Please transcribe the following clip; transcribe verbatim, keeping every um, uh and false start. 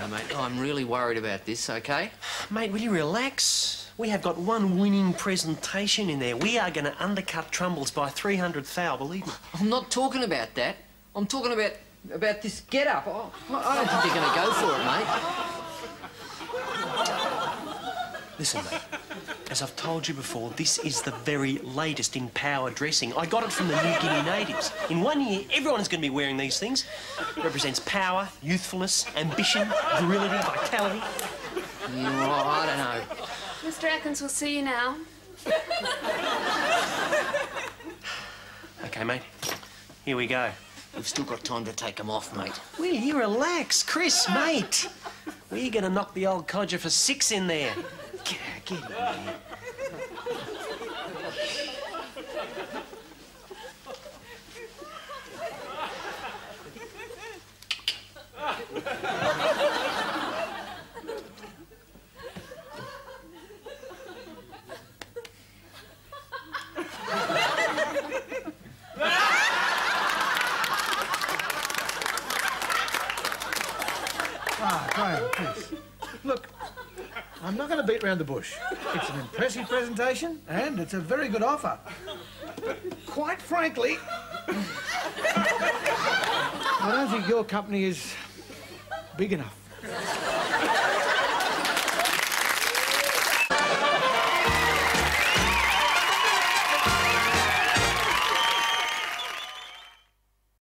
mate. I'm really worried about this, OK? Mate, will you relax? We have got one winning presentation in there. We are going to undercut Trumbull's by three hundred thou, believe me. I'm not talking about that. I'm talking about about this get-up. Oh, I don't think they're going to go for it, mate. Listen, mate. As I've told you before, this is the very latest in power dressing. I got it from the New Guinea natives. In one year, everyone's going to be wearing these things. It represents power, youthfulness, ambition, virility, vitality. Yeah, well, I don't know. Mister Atkins, we'll see you now. OK, mate. Here we go. We've still got time to take them off, mate. Will you relax? Chris, mate. We're going to knock the old codger for six in there. Get, get in there. Ah, Graham, please. Look, I'm not going to beat around the bush. It's an impressive presentation and it's a very good offer. But quite frankly, I don't think your company is big enough.